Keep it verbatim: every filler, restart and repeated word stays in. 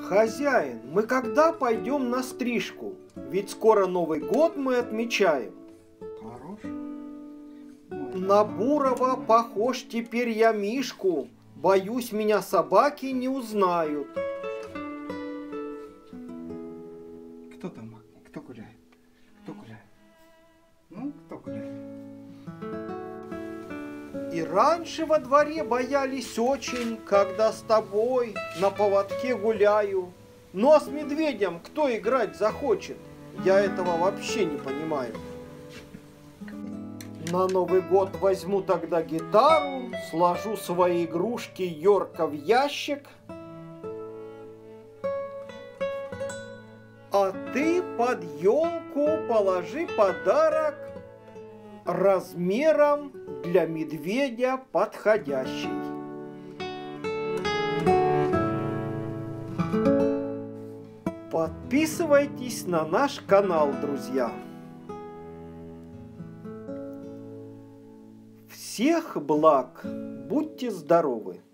Хозяин, мы когда пойдем на стрижку? Ведь скоро Новый год мы отмечаем. Хорош. На Бурова похож теперь я Мишку. Боюсь, меня собаки не узнают. Кто там? Кто гуляет? Кто гуляет? Ну, кто гуляет? И раньше во дворе боялись очень, когда с тобой на поводке гуляю. Ну а с медведем кто играть захочет? Я этого вообще не понимаю. На Новый год возьму тогда гитару, сложу свои игрушки Йорка в ящик. А ты под елку положи подарок размером для медведя подходящий. Подписывайтесь на наш канал, друзья. Всех благ, будьте здоровы!